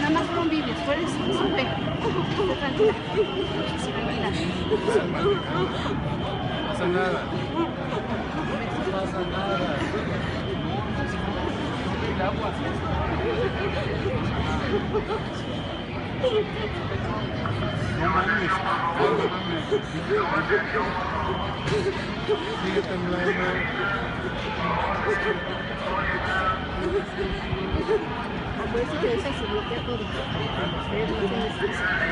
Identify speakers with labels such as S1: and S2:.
S1: Nada más convives, puedes sube. Esté tranquila. Tranquila.
S2: No pasa nada. No pasa nada. El agua. No mames. Sigue temblando.
S1: Por eso que se bloquea todo.